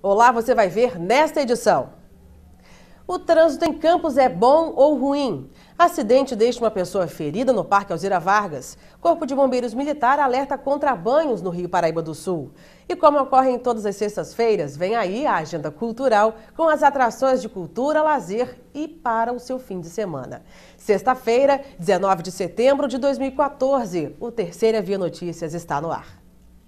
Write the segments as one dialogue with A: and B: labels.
A: Olá, você vai ver nesta edição. O trânsito em Campos é bom ou ruim? Acidente deixa uma pessoa ferida no Parque Alzira Vargas. Corpo de Bombeiros Militar alerta contra banhos no Rio Paraíba do Sul. E como ocorre em todas as sextas-feiras, vem aí a agenda cultural com as atrações de cultura, lazer e para o seu fim de semana. Sexta-feira, 19 de setembro de 2014, o Terceira Via Notícias está no ar.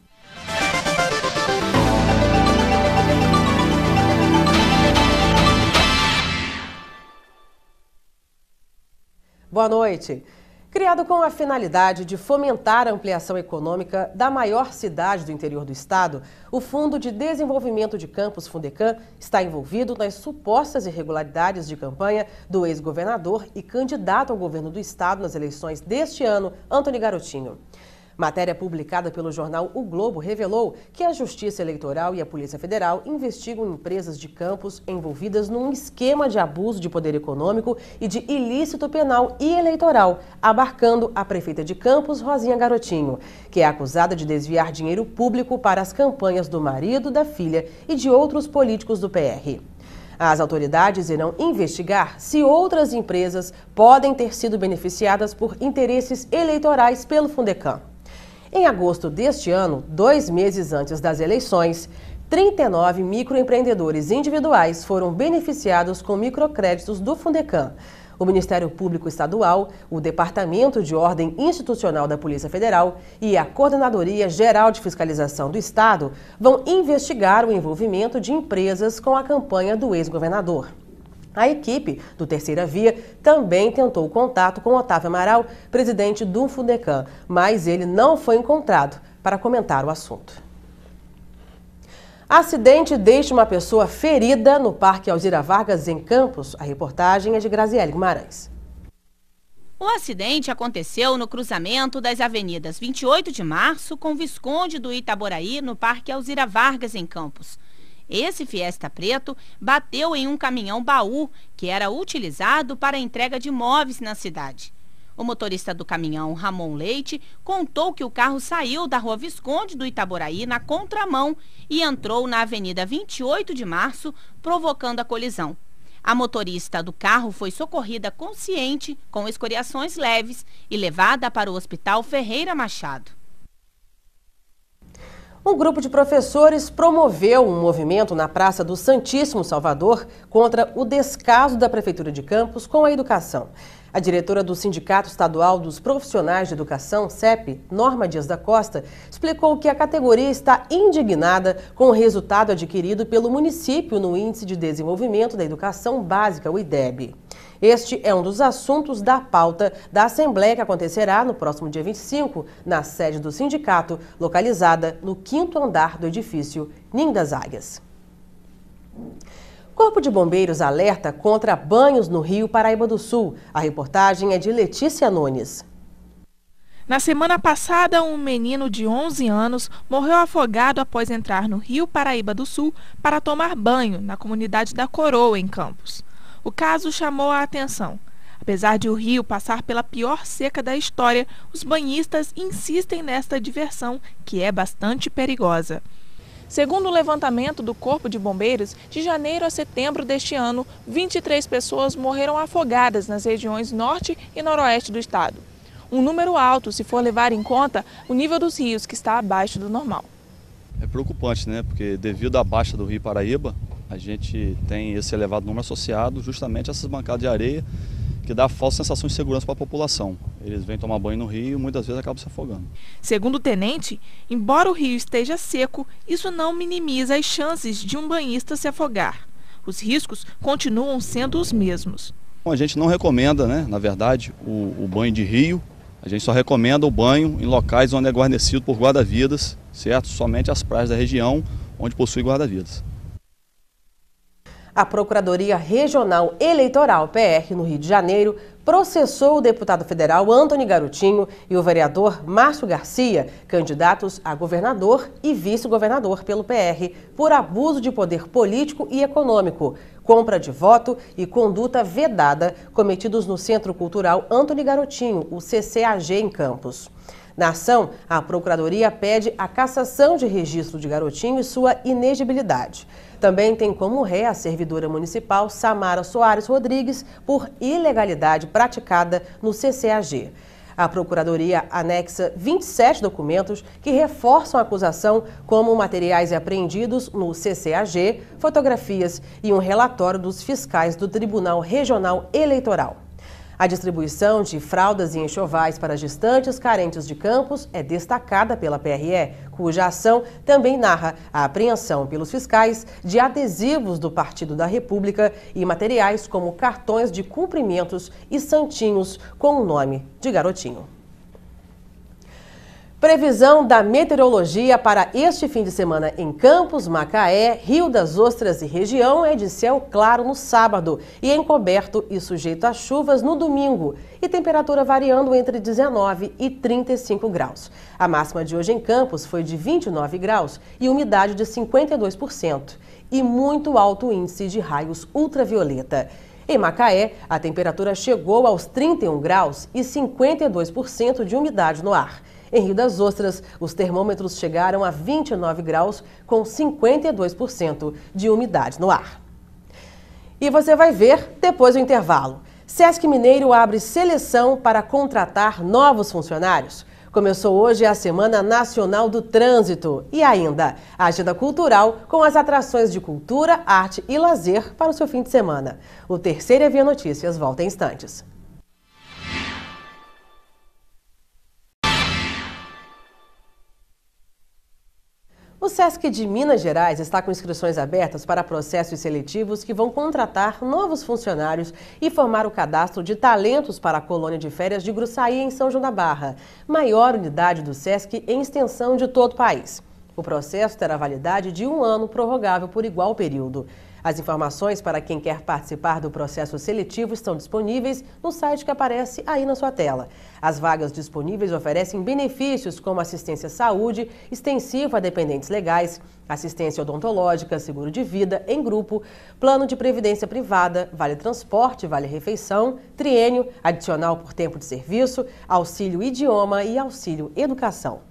A: Boa noite. Criado com a finalidade de fomentar a ampliação econômica da maior cidade do interior do estado, o Fundo de Desenvolvimento de Campos Fundecam está envolvido nas supostas irregularidades de campanha do ex-governador e candidato ao governo do estado nas eleições deste ano, Antony Garotinho. Matéria publicada pelo jornal O Globo revelou que a Justiça Eleitoral e a Polícia Federal investigam empresas de Campos envolvidas num esquema de abuso de poder econômico e de ilícito penal e eleitoral, abarcando a prefeita de Campos, Rosinha Garotinho, que é acusada de desviar dinheiro público para as campanhas do marido, da filha e de outros políticos do PR. As autoridades irão investigar se outras empresas podem ter sido beneficiadas por interesses eleitorais pelo Fundecam. Em agosto deste ano, 2 meses antes das eleições, 39 microempreendedores individuais foram beneficiados com microcréditos do Fundecam. O Ministério Público Estadual, o Departamento de Ordem Institucional da Polícia Federal e a Coordenadoria Geral de Fiscalização do Estado vão investigar o envolvimento de empresas com a campanha do ex-governador. A equipe do Terceira Via também tentou contato com Otávio Amaral, presidente do Fundecam, mas ele não foi encontrado para comentar o assunto. Acidente deixa uma pessoa ferida no Parque Alzira Vargas, em Campos. A reportagem é de Graziele Guimarães.
B: O acidente aconteceu no cruzamento das avenidas 28 de Março com Visconde do Itaboraí, no Parque Alzira Vargas, em Campos. Esse Fiesta preto bateu em um caminhão-baú que era utilizado para a entrega de móveis na cidade. O motorista do caminhão, Ramon Leite, contou que o carro saiu da rua Visconde do Itaboraí na contramão e entrou na avenida 28 de Março, provocando a colisão. A motorista do carro foi socorrida consciente, com escoriações leves, e levada para o Hospital Ferreira Machado.
A: Um grupo de professores promoveu um movimento na Praça do Santíssimo Salvador contra o descaso da Prefeitura de Campos com a educação. A diretora do Sindicato Estadual dos Profissionais de Educação, CEP, Norma Dias da Costa, explicou que a categoria está indignada com o resultado adquirido pelo município no Índice de Desenvolvimento da Educação Básica, o IDEB. Este é um dos assuntos da pauta da Assembleia que acontecerá no próximo dia 25, na sede do sindicato, localizada no 5º andar do edifício Ninho das Águias. Corpo de Bombeiros alerta contra banhos no Rio Paraíba do Sul. A reportagem é de Letícia Nunes.
C: Na semana passada, um menino de 11 anos morreu afogado após entrar no Rio Paraíba do Sul para tomar banho na comunidade da Coroa, em Campos. O caso chamou a atenção. Apesar de o rio passar pela pior seca da história, os banhistas insistem nesta diversão, que é bastante perigosa. Segundo o levantamento do Corpo de Bombeiros, de janeiro a setembro deste ano, 23 pessoas morreram afogadas nas regiões norte e noroeste do estado. Um número alto, se for levar em conta o nível dos rios, que está abaixo do normal.
D: É preocupante, né? Porque devido à baixa do Rio Paraíba, a gente tem esse elevado número associado justamente a essas bancadas de areia que dá falsa sensação de segurança para a população. Eles vêm tomar banho no rio e muitas vezes acabam se afogando. Segundo
C: o tenente, embora o rio esteja seco, isso não minimiza as chances de um banhista se afogar. Os riscos continuam sendo os mesmos.
D: A gente não recomenda, né, na verdade, o banho de rio. A gente só recomenda o banho em locais onde é guarnecido por guarda-vidas, certo? Somente as praias da região onde possui guarda-vidas.
A: A Procuradoria Regional Eleitoral, PR, no Rio de Janeiro, processou o deputado federal Antony Garotinho e o vereador Márcio Garcia, candidatos a governador e vice-governador pelo PR, por abuso de poder político e econômico, compra de voto e conduta vedada cometidos no Centro Cultural Antony Garotinho, o CCAG, em Campos. Na ação, a Procuradoria pede a cassação de registro de Garotinho e sua inegibilidade. Também tem como ré a servidora municipal Samara Soares Rodrigues por ilegalidade praticada no CCAG. A Procuradoria anexa 27 documentos que reforçam a acusação, como materiais apreendidos no CCAG, fotografias e um relatório dos fiscais do Tribunal Regional Eleitoral. A distribuição de fraldas e enxovais para gestantes carentes de Campos é destacada pela PRE, cuja ação também narra a apreensão pelos fiscais de adesivos do Partido da República e materiais como cartões de cumprimentos e santinhos com o nome de Garotinho. Previsão da meteorologia para este fim de semana em Campos, Macaé, Rio das Ostras e região é de céu claro no sábado e encoberto e sujeito a chuvas no domingo e temperatura variando entre 19 e 35 graus. A máxima de hoje em Campos foi de 29 graus e umidade de 52% e muito alto índice de raios ultravioleta. Em Macaé, a temperatura chegou aos 31 graus e 52% de umidade no ar. Em Rio das Ostras, os termômetros chegaram a 29 graus, com 52% de umidade no ar. E você vai ver depois do intervalo. Sesc Mineiro abre seleção para contratar novos funcionários. Começou hoje a Semana Nacional do Trânsito e ainda a agenda cultural com as atrações de cultura, arte e lazer para o seu fim de semana. O Terceira Via Notícias volta em instantes. O Sesc de Minas Gerais está com inscrições abertas para processos seletivos que vão contratar novos funcionários e formar o cadastro de talentos para a colônia de férias de Gruçaí, em São João da Barra, maior unidade do Sesc em extensão de todo o país. O processo terá validade de 1 ano, prorrogável por igual período. As informações para quem quer participar do processo seletivo estão disponíveis no site que aparece aí na sua tela. As vagas disponíveis oferecem benefícios como assistência à saúde, extensiva a dependentes legais, assistência odontológica, seguro de vida em grupo, plano de previdência privada, vale transporte, vale refeição, triênio, adicional por tempo de serviço, auxílio idioma e auxílio educação.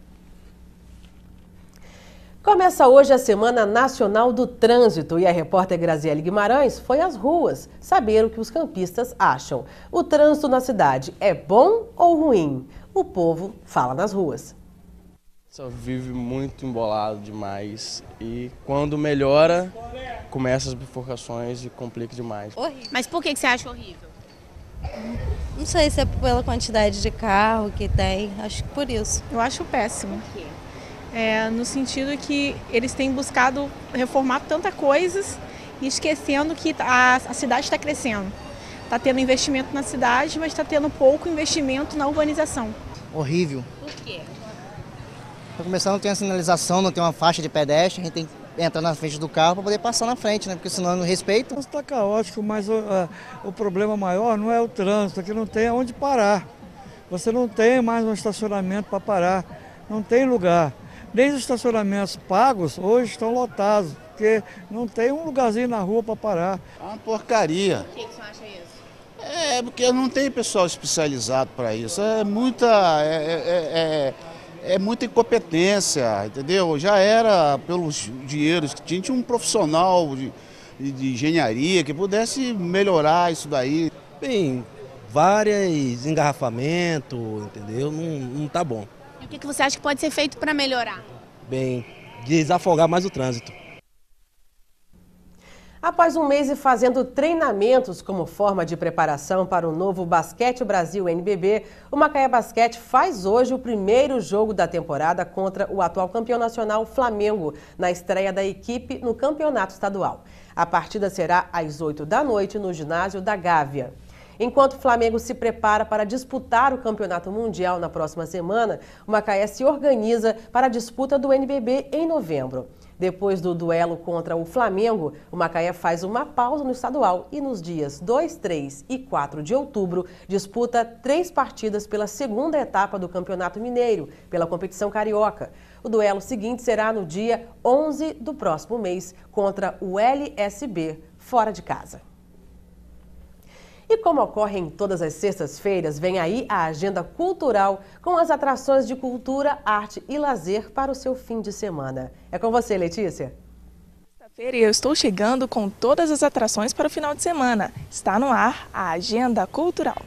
A: Começa hoje a Semana Nacional do Trânsito e a repórter Graziele Guimarães foi às ruas saber o que os campistas acham. O trânsito na cidade é bom ou ruim? O povo fala nas ruas.
E: Só vive muito embolado demais e quando melhora, começa as bifurcações e complica demais.
B: Horrível. Mas por que você acha horrível?
F: Não sei se é pela quantidade de carro que tem, acho que por isso.
G: Eu acho péssimo. Por quê? No sentido que eles têm buscado reformar tanta coisas e esquecendo que a cidade está crescendo. Está tendo investimento na cidade, mas está tendo pouco investimento na urbanização.
H: Horrível.
B: Por quê?
H: Para começar, não tem a sinalização, não tem uma faixa de pedestre, a gente tem que entrar na frente do carro para poder passar na frente, né? Porque senão não respeita.
I: Está caótico, mas o problema maior não é o trânsito, é que não tem aonde parar. Você não tem mais um estacionamento para parar, não tem lugar. Nem os estacionamentos pagos hoje estão lotados, porque não tem um lugarzinho na rua para parar.
J: É uma porcaria.
B: Por que você acha isso?
J: É porque não tem pessoal especializado para isso. É muita incompetência, entendeu? Já era pelos dinheiros que tinha um profissional de engenharia que pudesse melhorar isso daí.
K: Bem, vários engarrafamentos, entendeu? Não tá bom.
B: E o que você acha que pode ser feito para melhorar?
K: Bem, desafogar mais o trânsito.
A: Após um mês e fazendo treinamentos como forma de preparação para o novo Basquete Brasil NBB, o Macaé Basquete faz hoje o primeiro jogo da temporada contra o atual campeão nacional Flamengo, na estreia da equipe no campeonato estadual. A partida será às 8 da noite no ginásio da Gávea. Enquanto o Flamengo se prepara para disputar o Campeonato Mundial na próxima semana, o Macaé se organiza para a disputa do NBB em novembro. Depois do duelo contra o Flamengo, o Macaé faz uma pausa no estadual e nos dias 2, 3 e 4 de outubro disputa 3 partidas pela segunda etapa do Campeonato Mineiro, pela competição carioca. O duelo seguinte será no dia 11 do próximo mês contra o LSB, fora de casa. E como ocorre em todas as sextas-feiras, vem aí a agenda cultural com as atrações de cultura, arte e lazer para o seu fim de semana. É com você, Letícia.
C: Sexta-feira eu estou chegando com todas as atrações para o final de semana. Está no ar a agenda cultural.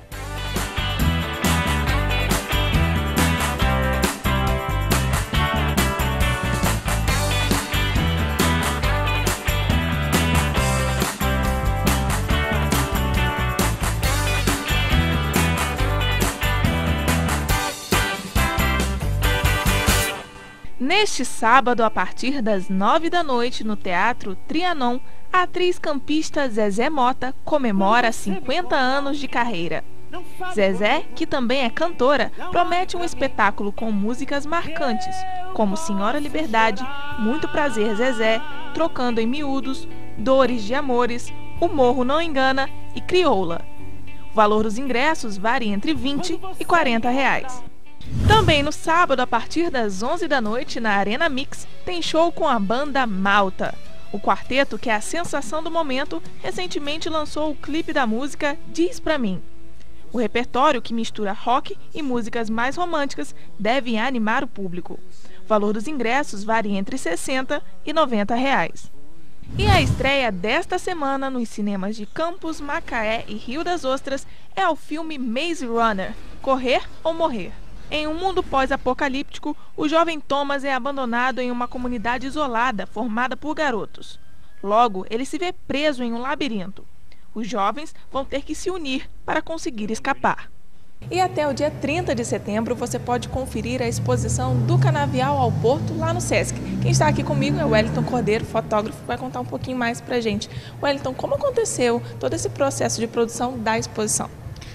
C: Neste sábado, a partir das 9 da noite, no Teatro Trianon, a atriz campista Zezé Mota comemora 50 anos de carreira. Zezé, que também é cantora, promete um espetáculo com músicas marcantes, como Senhora Liberdade, Muito Prazer Zezé, Trocando em Miúdos, Dores de Amores, O Morro Não Engana e Crioula. O valor dos ingressos varia entre R$20 e R$40. Também no sábado, a partir das 11 da noite, na Arena Mix, tem show com a banda Malta. O quarteto, que é a sensação do momento, recentemente lançou o clipe da música Diz Pra Mim. O repertório, que mistura rock e músicas mais românticas, deve animar o público. O valor dos ingressos varia entre R$60 e R$90. E a estreia desta semana nos cinemas de Campos, Macaé e Rio das Ostras é o filme Maze Runner, Correr ou Morrer. Em um mundo pós-apocalíptico, o jovem Thomas é abandonado em uma comunidade isolada formada por garotos. Logo, ele se vê preso em um labirinto. Os jovens vão ter que se unir para conseguir escapar. E até o dia 30 de setembro você pode conferir a exposição Do Canavial ao Porto lá no Sesc. Quem está aqui comigo é o Wellington Cordeiro, fotógrafo, vai contar um pouquinho mais pra gente. Wellington, como aconteceu todo esse processo de produção da exposição?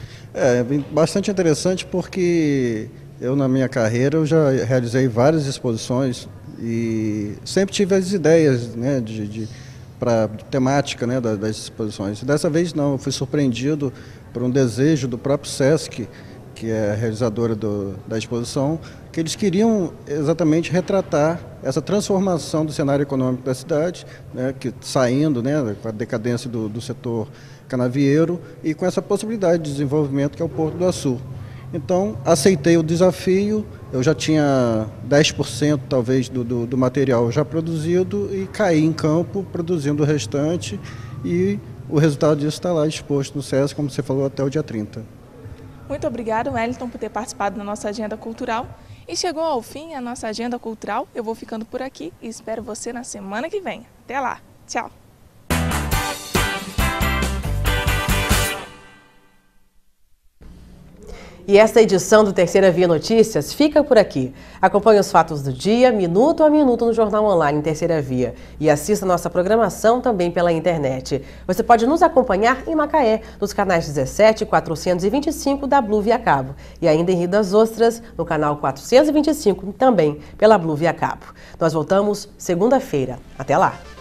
L: É bastante interessante porque eu, na minha carreira, eu já realizei várias exposições e sempre tive as ideias, né, para temática, né, das exposições. Dessa vez não, eu fui surpreendido por um desejo do próprio Sesc, que é a realizadora da exposição, que eles queriam exatamente retratar essa transformação do cenário econômico da cidade, né, que saindo, né, com a decadência do setor canavieiro e com essa possibilidade de desenvolvimento que é o Porto do Açu. Então, aceitei o desafio, eu já tinha 10% talvez do material já produzido e caí em campo produzindo o restante e o resultado disso está lá exposto no Sesc, como você falou, até o dia 30.
C: Muito obrigada, Wellington, por ter participado da nossa agenda cultural. E chegou ao fim a nossa agenda cultural. Eu vou ficando por aqui e espero você na semana que vem. Até lá. Tchau.
A: E esta edição do Terceira Via Notícias fica por aqui. Acompanhe os fatos do dia, minuto a minuto, no Jornal Online Terceira Via. E assista nossa programação também pela internet. Você pode nos acompanhar em Macaé, nos canais 17 e 425 da Blue Via Cabo. E ainda em Rio das Ostras, no canal 425, também pela Blue Via Cabo. Nós voltamos segunda-feira. Até lá!